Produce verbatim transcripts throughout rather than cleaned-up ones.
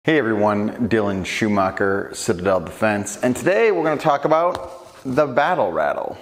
Hey everyone, Dylan Schumacher, Citadel Defense, and today we're going to talk about the Battle Rattle.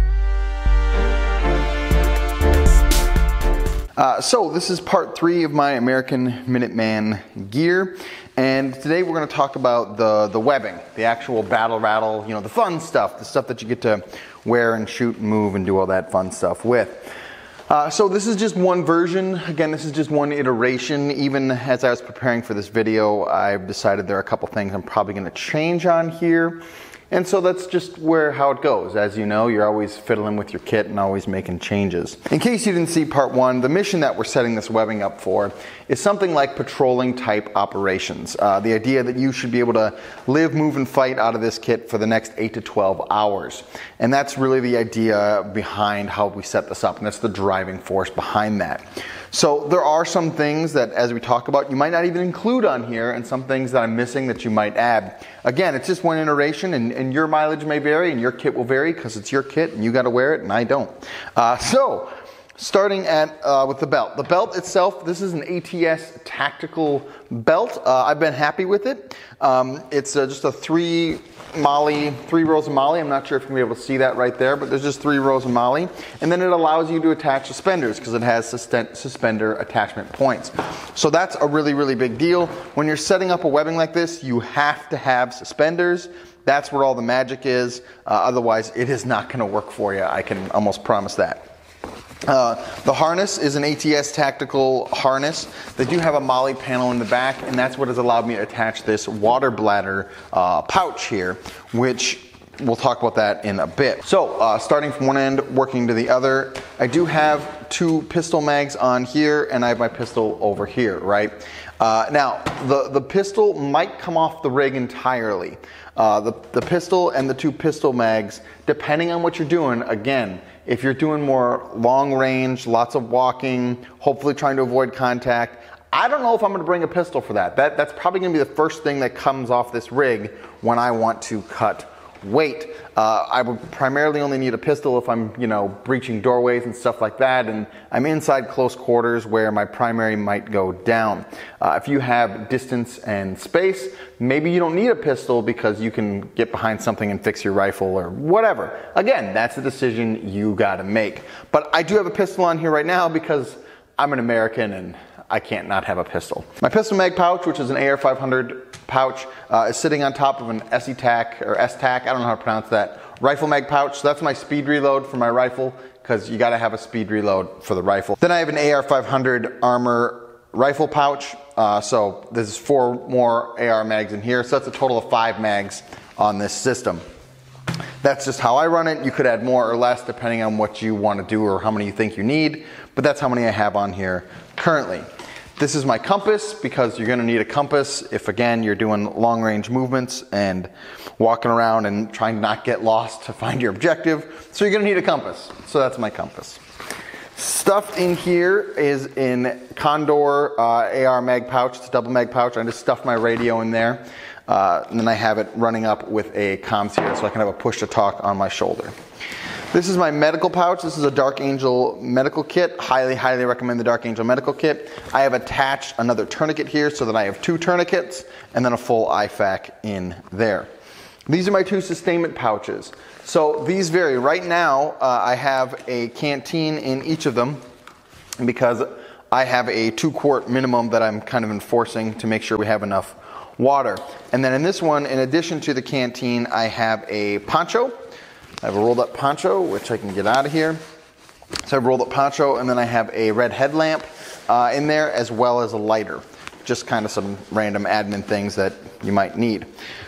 Uh, so this is part three of my American Minuteman gear, and today we're going to talk about the, the webbing, the actual Battle Rattle, you know, the fun stuff, the stuff that you get to wear and shoot and move and do all that fun stuff with. Uh, so this is just one version. Again, this is just one iteration. Even as I was preparing for this video, I've decided there are a couple things I'm probably going to change on here. And so that's just where how it goes. As you know, you're always fiddling with your kit and always making changes. In case you didn't see part one, the mission that we're setting this webbing up for is something like patrolling type operations. Uh, the idea that you should be able to live, move, and fight out of this kit for the next eight to twelve hours. And that's really the idea behind how we set this up, and that's the driving force behind that. So there are some things that, as we talk about, you might not even include on here, and some things that I'm missing that you might add. Again, it's just one iteration, and, and your mileage may vary, and your kit will vary because it's your kit, and you got to wear it, and I don't. Uh, so, starting at uh, with the belt. The belt itself, this is an A T S tactical belt. Uh, I've been happy with it. Um, it's uh, just a three Molly, three rows of Molly. I'm not sure if you're going to be able to see that right there, but there's just three rows of Molly. And then it allows you to attach suspenders because it has suspender attachment points. So that's a really, really big deal. When you're setting up a webbing like this, you have to have suspenders. That's where all the magic is. Uh, otherwise, it is not going to work for you. I can almost promise that. Uh, the harness is an A T S tactical harness. They do have a Molly panel in the back, and that's what has allowed me to attach this water bladder uh, pouch here, which we'll talk about that in a bit. So uh, starting from one end, working to the other, I do have two pistol mags on here, and I have my pistol over here, right? Uh, now, the, the pistol might come off the rig entirely. Uh, the, the pistol and the two pistol mags, depending on what you're doing, again, if you're doing more long range, lots of walking, hopefully trying to avoid contact, I don't know if I'm going to bring a pistol for that. That that's probably going to be the first thing that comes off this rig when I want to cut weight. Uh, I would primarily only need a pistol if I'm, you know, breaching doorways and stuff like that, and I'm inside close quarters where my primary might go down. Uh, if you have distance and space, maybe you don't need a pistol because you can get behind something and fix your rifle or whatever. Again, that's a decision you gotta make. But I do have a pistol on here right now because I'm an American and I can't not have a pistol. My pistol mag pouch, which is an A R five hundred pouch, uh, is sitting on top of an S E TAC or S TAC, I don't know how to pronounce that, rifle mag pouch. So that's my speed reload for my rifle, because you gotta have a speed reload for the rifle. Then I have an A R five hundred armor rifle pouch. Uh, so there's four more A R mags in here. So that's a total of five mags on this system. That's just how I run it. You could add more or less depending on what you want to do or how many you think you need, but that's how many I have on here currently. This is my compass, because you're going to need a compass if, again, you're doing long range movements and walking around and trying to not get lost to find your objective. So you're going to need a compass. So that's my compass. Stuffed in here is in Condor uh, A R mag pouch. It's a double mag pouch. I just stuffed my radio in there. Uh, and then I have it running up with a comms here so I can have a push to talk on my shoulder. This is my medical pouch. This is a Dark Angel medical kit. Highly, highly recommend the Dark Angel medical kit. I have attached another tourniquet here so that I have two tourniquets and then a full I FAK in there. These are my two sustainment pouches. So these vary. Right now, uh, I have a canteen in each of them because I have a two quart minimum that I'm kind of enforcing to make sure we have enough water. And then in this one, in addition to the canteen, I have a poncho. I have a rolled up poncho, which I can get out of here. So I have a rolled up poncho, and then I have a red headlamp uh, in there, as well as a lighter. Just kind of some random admin things that you might need.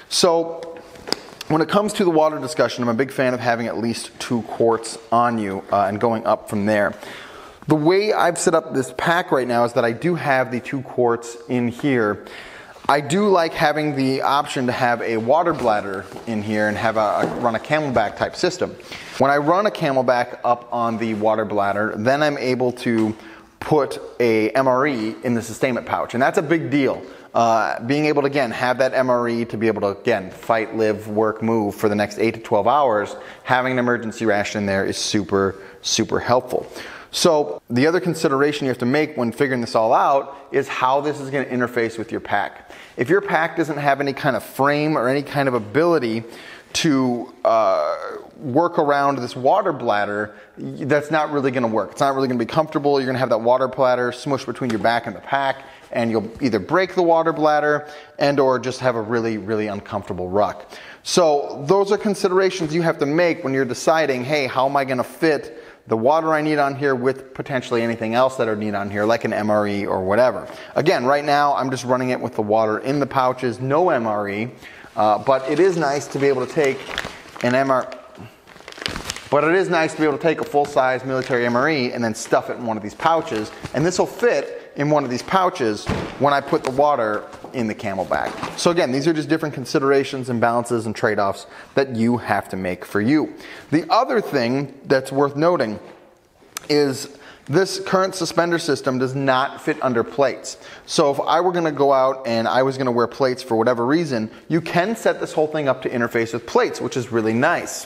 So when it comes to the water discussion, I'm a big fan of having at least two quarts on you uh, and going up from there. The way I've set up this pack right now is that I do have the two quarts in here. I do like having the option to have a water bladder in here and have a, a run a Camelback type system. When I run a Camelback up on the water bladder, then I'm able to put a M R E in the sustainment pouch, and that's a big deal. Uh, being able to, again, have that M R E to be able to, again, fight, live, work, move for the next eight to twelve hours, having an emergency ration in there is super, super helpful. So the other consideration you have to make when figuring this all out is how this is going to interface with your pack. If your pack doesn't have any kind of frame or any kind of ability to uh, work around this water bladder, that's not really going to work. It's not really going to be comfortable. You're going to have that water bladder smushed between your back and the pack, and you'll either break the water bladder and or just have a really, really uncomfortable ruck. So those are considerations you have to make when you're deciding, hey, how am I going to fit the water I need on here with potentially anything else that I need on here, like an M R E or whatever. Again, right now I'm just running it with the water in the pouches, no M R E, uh, but it is nice to be able to take an M R E, but it is nice to be able to take a full-size military M R E and then stuff it in one of these pouches, and this will fit in one of these pouches when I put the water in the CamelBak. So again, these are just different considerations and balances and trade-offs that you have to make for you. The other thing that's worth noting is this current suspender system does not fit under plates. So if I were going to go out and I was going to wear plates for whatever reason, you can set this whole thing up to interface with plates, which is really nice.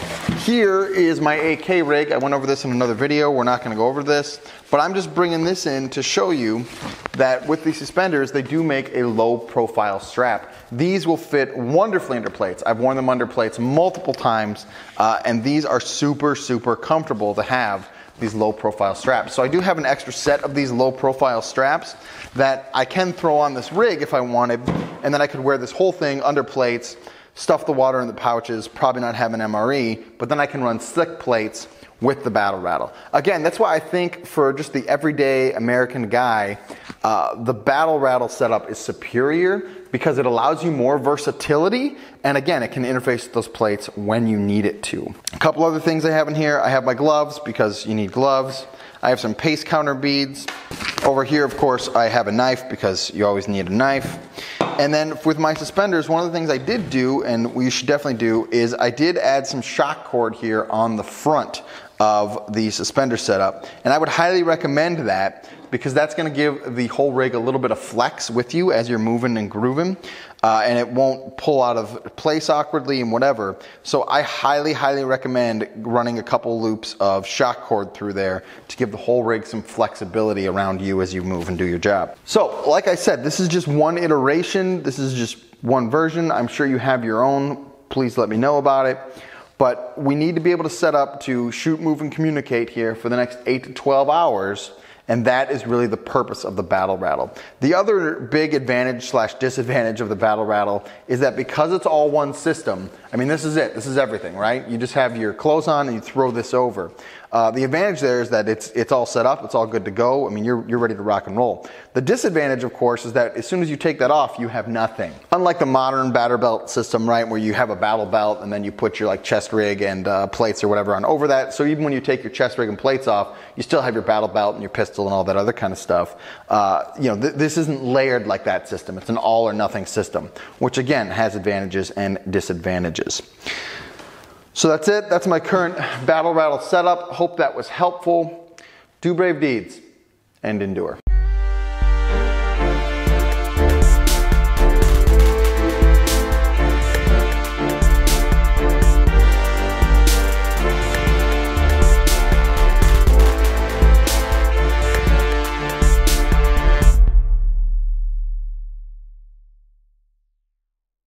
Here is my A K rig. I went over this in another video. We're not going to go over this, but I'm just bringing this in to show you that with these suspenders, they do make a low profile strap. These will fit wonderfully under plates. I've worn them under plates multiple times, uh, and these are super, super comfortable to have, these low profile straps. So I do have an extra set of these low profile straps that I can throw on this rig if I wanted, and then I could wear this whole thing under plates, stuff the water in the pouches, probably not have an M R E, but then I can run slick plates with the Battle Rattle. Again, that's why I think for just the everyday American guy, uh, the Battle Rattle setup is superior because it allows you more versatility, and again, it can interface with those plates when you need it to. A couple other things I have in here. I have my gloves because you need gloves. I have some pace counter beads. Over here, of course, I have a knife because you always need a knife. And then with my suspenders, one of the things I did do, and we should definitely do, is I did add some shock cord here on the front of the suspender setup. And I would highly recommend that because that's going to give the whole rig a little bit of flex with you as you're moving and grooving. Uh, and it won't pull out of place awkwardly and whatever. So I highly, highly recommend running a couple loops of shock cord through there to give the whole rig some flexibility around you as you move and do your job. So like I said, this is just one iteration. This is just one version. I'm sure you have your own. Please let me know about it. But we need to be able to set up to shoot, move, and communicate here for the next eight to twelve hours. And that is really the purpose of the Battle Rattle. The other big advantage slash disadvantage of the Battle Rattle is that because it's all one system, I mean, this is it. This is everything, right? You just have your clothes on and you throw this over. Uh, the advantage there is that it's it's all set up, it's all good to go. I mean, you're, you're ready to rock and roll. The disadvantage, of course, is that as soon as you take that off, you have nothing. Unlike the modern battle belt system, right, where you have a battle belt and then you put your like chest rig and uh, plates or whatever on over that. So even when you take your chest rig and plates off, you still have your battle belt and your pistol and all that other kind of stuff. Uh, you know, th this isn't layered like that system. It's an all or nothing system, which again has advantages and disadvantages. So that's it. That's my current Battle Rattle setup. Hope that was helpful. Do brave deeds and endure.